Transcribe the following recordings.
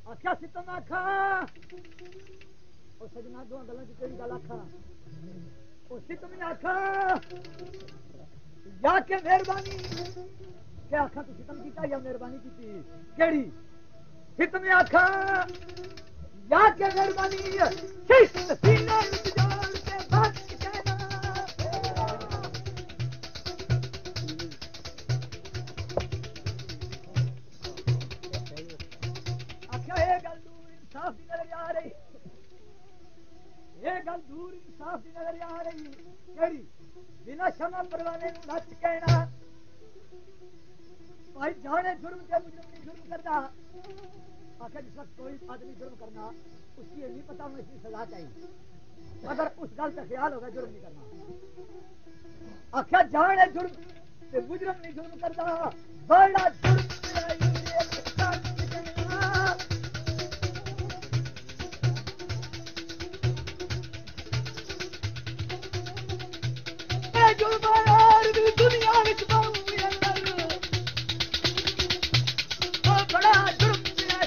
आख्या सितम आखा ओ सजना दो गल्लां च केड़ी गल आखा ओ सितम ने आखा या के मेहरबानी क्या आखा तू सितम कीता या मेहरबानी कीती केड़ी सितम ने आखा या के मेहरबानी किस सीने विच जान के बात कहना आख्या ये गल दूर इंसाफ दी नजर आ रही ये गल दूर इंसाफ दी नजर आ रही केड़ी बिना शमा परवाने नूं नच कहना भाई जाने जुर्म ते मुजरम नहीं जुर्म करता आखिर जिस वक्त कोई आदमी जुर्म करना उसकी ये नहीं पता हमें इसकी सजा चाहिए अगर उस गल का ख्याल होगा जुर्म नहीं करना आखिर जाने जुर्म ते मुजरम नहीं जुर्म करता बड़ा जुर्म दुनिया विच बड़ा जुर्म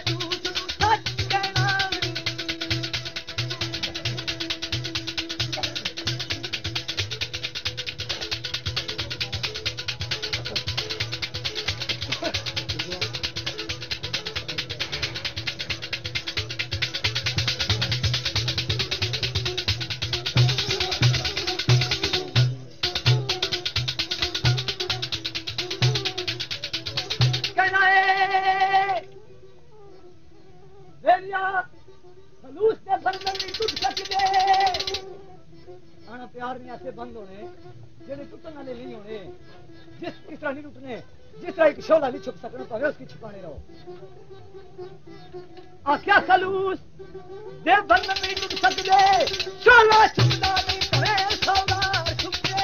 प्यार में ऐसे बंद होने जिन्हें टूटने वाले नहीं होने जिस तरह नहीं टूटने जिस तरह एक शोला नहीं छुप सकना तो हमें उसकी छुपाने रहो आख्या खलूस दे बंधन नहीं टूट सकते शोला छुपना नहीं तो शोला छुपे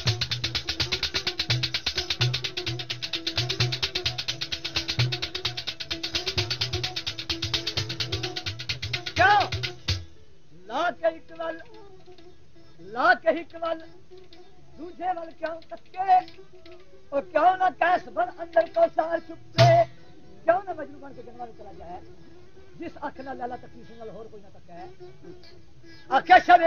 क्या ला के इकवल दूजे वल क्यों तक्के और क्यों ना कैस बन अंदर को सार छुपे क्यों ना मजनू बन के जनवर चला जाए जिस अख नाल लाला तकनी सुनल होर कोई ना तक्का है आखे शबे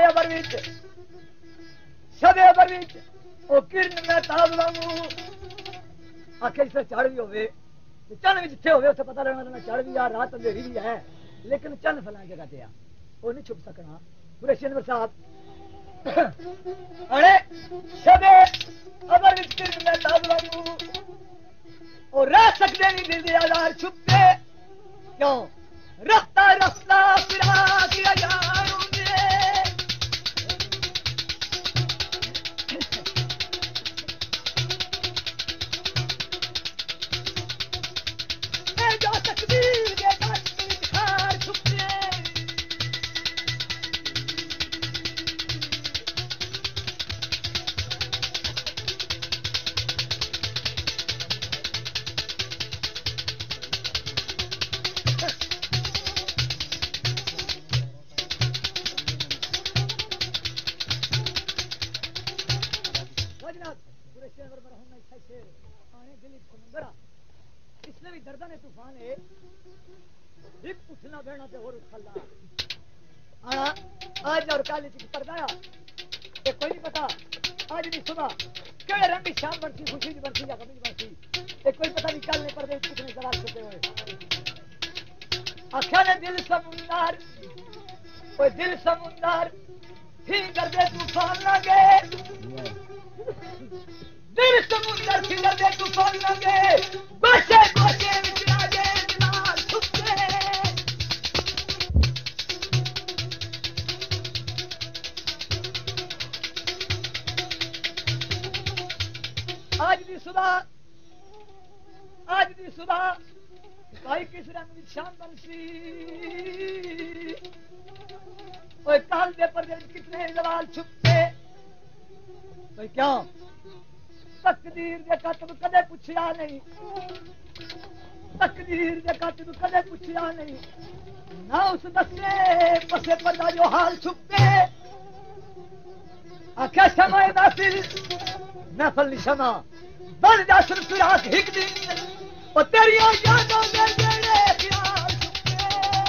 अबर विच ओ किरण में ताब वांगू आखे जिस चढ़ भी होवे चन भी जिथे होवे उसे पता लगना चढ़ भी आ रात अंधेरी भी है लेकिन चन फलानी जगह ते आ वो नहीं छुप सकना पूरे शनवर साहब अरे शबे अबर विच किरण में ताब वांगू और रह सकते नहीं दिल दे आधार छुपे क्यों रफ्ता रफ्ता फिरा किया जाऊंगे मैं जो तकदीर के खार छुपे इसने भी दर्दा ने तूफान है एक उठना बैठना ते और खल्ला आज और काली की पर्दाया ये कोई नहीं पता आज नहीं सुना केड़े रंग की शाम बनती खुशी की बनती या कमी बनती ये कोई पता नहीं कल ने पर्दे कितने दराज छुपे हुए आख्या ने दिल समुंदर ओए दिल समुंदर ही गर्दे तूफान लगे दिल समुंदर फिर दे तूफान लगे गोशे गोशे विचरा दे दिलार छुपे आज दी सुबह भाई किस रंग विच शाम बनसी ओए काल दे पर्दे कितने जवाल छुपे तो क्या तकदीर दे कातब कदे पुछया नहीं तकदीर दे कातब कदे पुछया नहीं ना उस दसने पसे पर्दा जो हाल छुपे आख्या समय नासिर महफल निशमा बन जा सुराख हिक दिन और तेरी यादों में जेड़े प्यार छुपे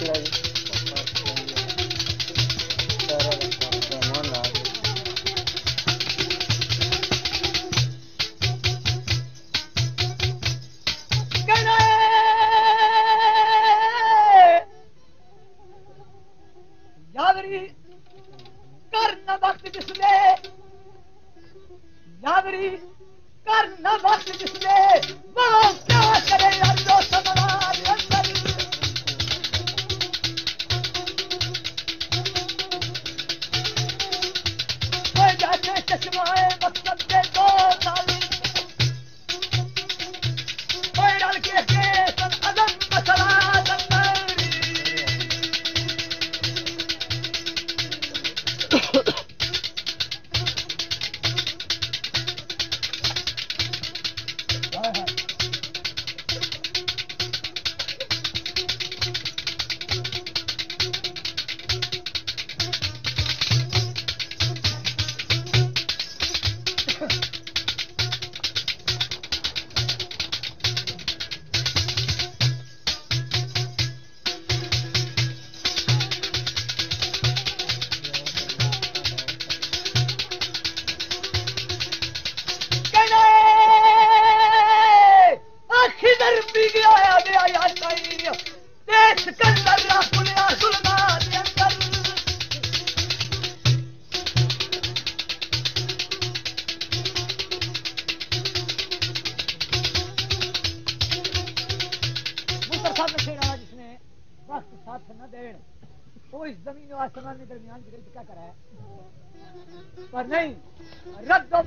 पर नहीं रद्दो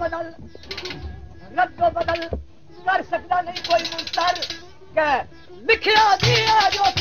बदल कर सकता नहीं कोई मुंतर के लिखिया दिया जो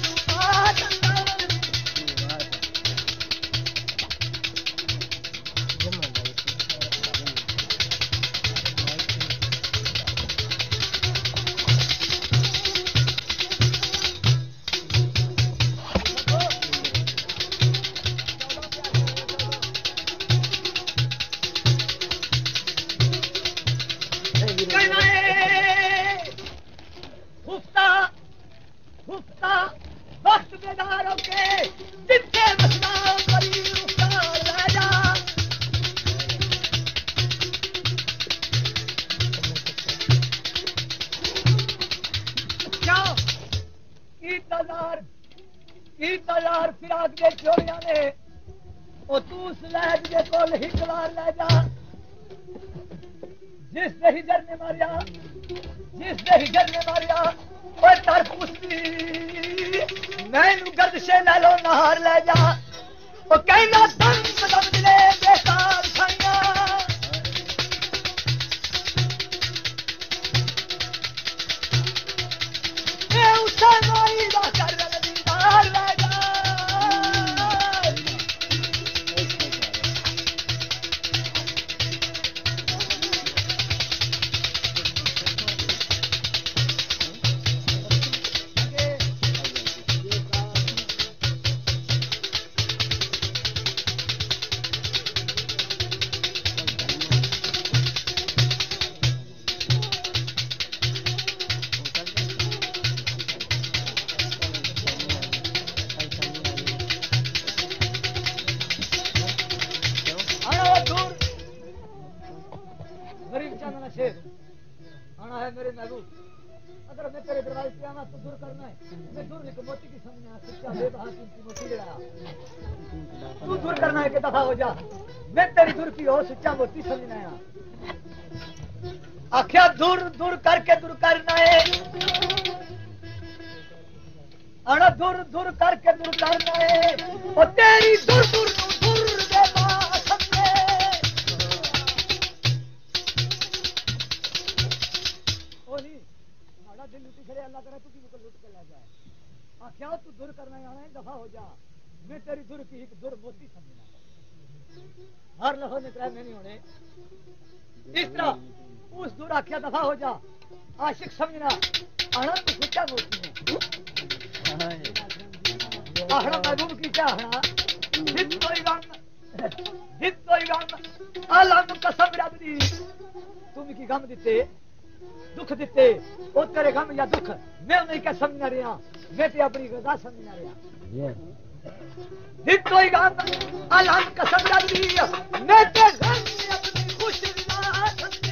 फिराक दे चोरिया ने ओ तू सलैज दे कोल हिकवार ले जा जिस दे हिजर ने मारिया ओ तर पुछदी मैनू गर्दशे ले लो नहार ले जा ओ कहना दम कदम दिले बेकार खाइया ए उसे माई दा कर दीदार ले जा आना है मेरे महबूब अगर मैं तेरे दरवाजे पे आना तो दूर करना है मैं दूर नहीं मोती की समझना सच्चा बेबहा की मोती लड़ा तू दूर करना है कि दफा हो जा मैं तेरी दूर की हो सच्चा मोती समझना है आख्या दूर दूर करके दूर करना है आना दूर दूर करके दूर करना है और तेरी दूर दूर दूर बेबहा दिल लुटी खड़े अल्लाह करे तू की लुट के ले जाए आख्या तू दूर करना आना है दफा हो जा मैं तेरी दूर की एक दूर मोती समझना हर लहो निकला मैं नहीं होने इस तरह उस दूर आख्या दफा हो जा आशिक समझना आना तू सच्चा मोती है आहना महबूब की क्या आहना जित कोई गम आलम कसम रब दी तुम की गम दिते दुख दिते वो तेरे गम या दुख मैं नहीं क्या समझ रहा मैं तो अपनी रजा समझ रहा दितो ही गम अल्लाह कसम दी मैं ते गम अपनी खुश ना समझे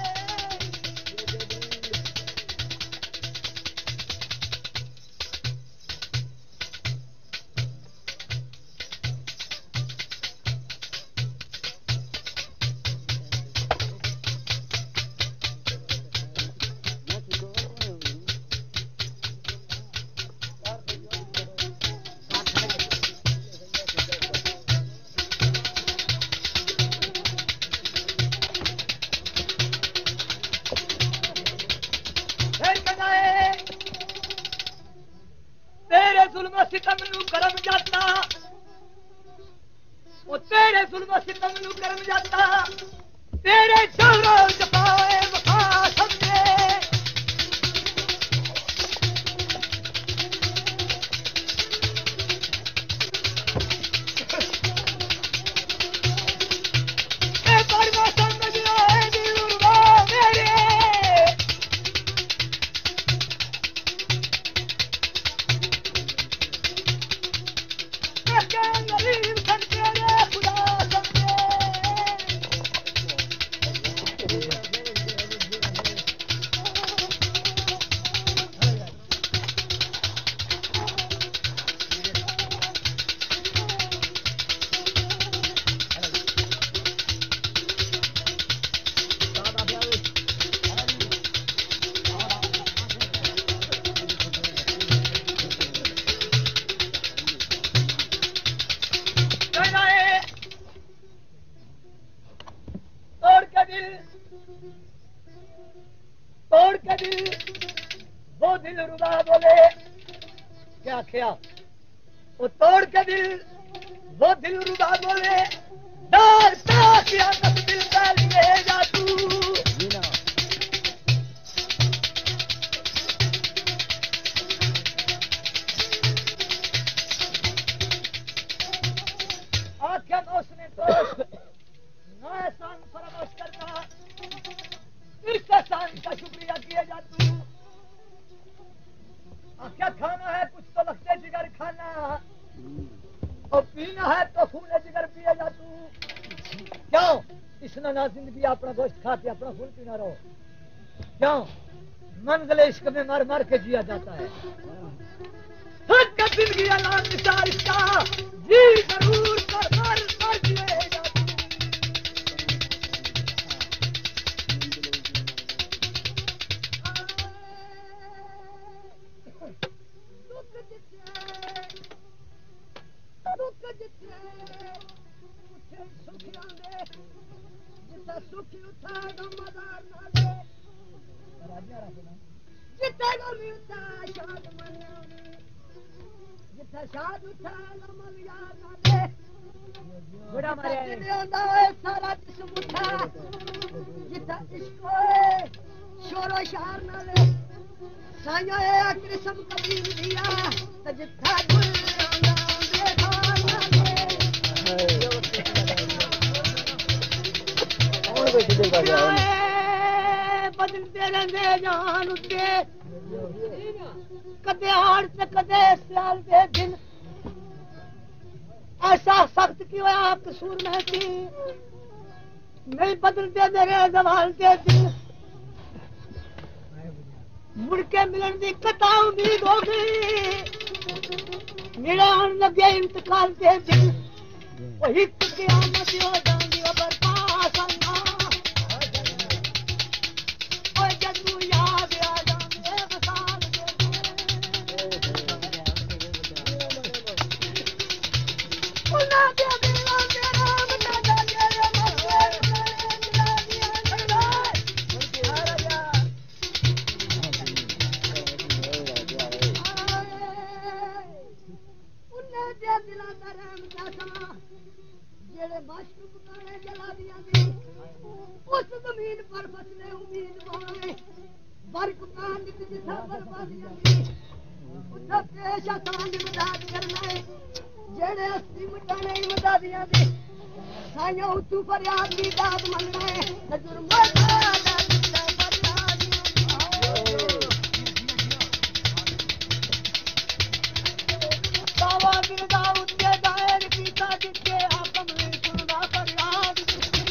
सितम नू करम जाता वो तेरे जुल्म सितम नू करम जाता तेरे चौरो जपाए वफा समझे ए परवा समझ आए दिलवा मेरे तोड़ के दिल वो दिल रुबा बोले क्या किया वो तोड़ के दिल वो दिल रुबा बोले डार किया तब दिल का लिए जा तू आख्या उसने तो ना एहसान फरामोश करता इस एहसान का शुक्रिया किया जा तू क्या खाना है कुछ तो लगते जिगर खाना और पीना है तो खून जिगर पिया जा तू क्यों इसने ना जिंदगी अपना गोश्त खाते अपना खून पीना रहो क्यों मंजिल इश्क में मर मर के जिया जाता है जिंदगी अल्लाह निसार इसका जी जरूर कर मर मर जिएगा सुखी उठा मदार नाले जितना मिलता शाद मना जितना शाद उठा मलिया नाले बड़ा मारे सारा जिस्म उठा जितना इश्क शोरो शार नाले साया कृष्ण कबीर दिया जितना बदलते रहते जान उठे कदे हार से कदे सियाल के दिन ऐसा सख्त क्यों कसूर में थी नहीं बदलते मेरे जवाल के दिन मुड़ के मिलन की कता उम्मीद होगी मेरे आने लगे इंतकाल के दिन वही क़यामत हो जाएगी अबर पास आना ओए जदू याद आ जाए वसाल उना दे दिला मेरा मना दे मसले मिला दिया उन्ने दे दिला करम दासा जेड़े माशूक गाने जला दिया दी उस जमीन पर फसले उम्मीद बोले बरक कान दी जिथा बर्बादियां दी उठा पेश आसान मदद करना है जेड़े अस्ती मिटाने मददियां दी साया उतू फरियाद दी दाद मंगना है जुर्म दा गिरदा उत्ते दायर कीता जिथे आकम सुनदा फरियाद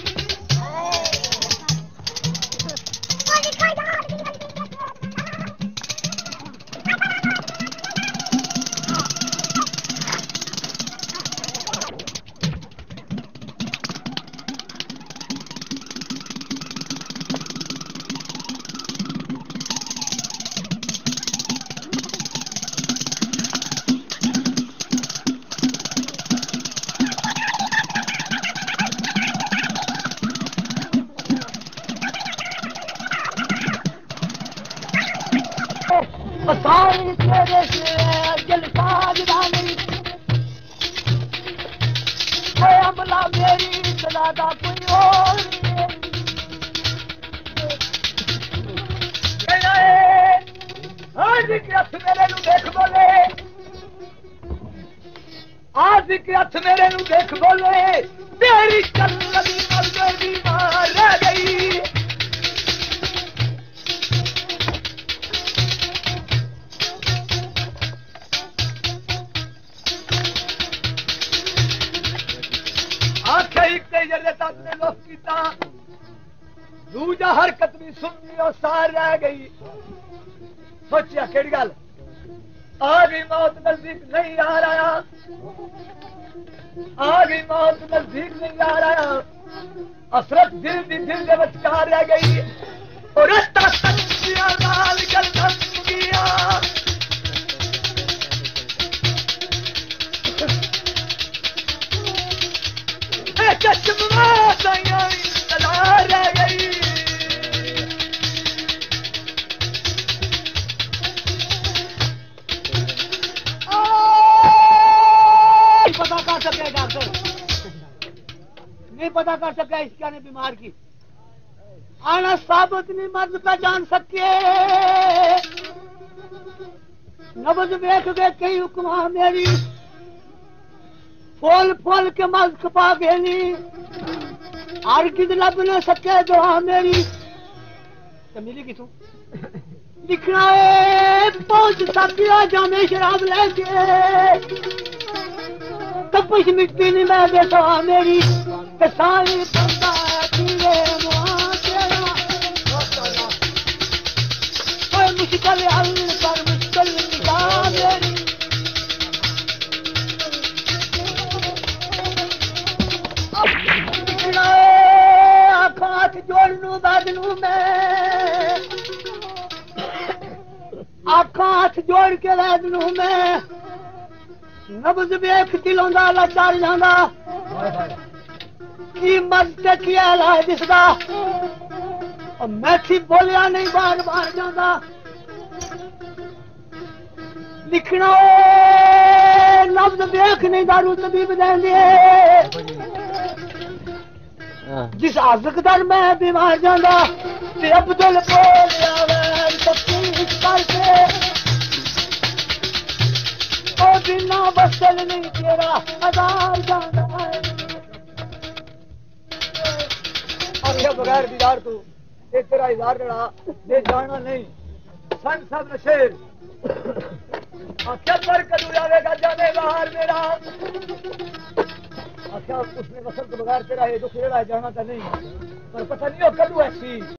सारी तेरे से जल साजदानी अमला मेरी सलादा कोई और आज के हथ मेरे नू देख बोले आज के हथ मेरे नू देख बोले तेरी चल लगी मर बीमार रह गई दूजा हरकत भी सुननी और सार रह गई सोचिया केड़ी गल आ गई मौत नजदीक नहीं आ रहा आ गई मौत नजदीक नहीं आ रहा असरत दिल दी दिल दे विचकार रह गई और रास्ता तक गया लाल गल थम गया चश्मा सला रह गई पता कर सके डॉक्टर नहीं पता कर सके इसका ने बीमार की आना साबित नहीं मर्द का जान सके नब्ज देख के कई हुक्मा मेरी फोल फोल के मज खपा गेली हर किद लब न सके दुआ मेरी तो मिली किथों लिखना है पहुंच सकिया जामे शराब लेके तपश मिट्टी नहीं मैं बेटा मेरी सारी बंदा मुश्किल हल पर मुश्किल निकाह मेरी हाथ जोड़नू बदलू मैं आखा हाथ जोड़ के बदलू मैं नब्ज वेख दिलों दा लाचार जांदा की मर्द किया ला दिसदा और मैथी बोलिया नहीं बार बार जांदा लिखना लफ्ज वेख नहीं दारू तबीब देंदे जिस आजकदर मैं बीमार जांदा ते अब्दुल बोल आवे तफसीर करके ओ बिना बसल नहीं तेरा आधार जांदा आखिया बगैर दीदार तू एक तेरा इजार जड़ा दे जाना नहीं सन सब नशेर आखिया पर कदू जाएगा जाने बाहर मेरा आखिया उसने वसल के बगैर तेरा ये दुख जाना तो नहीं पर पता नहीं हो कदू ऐसी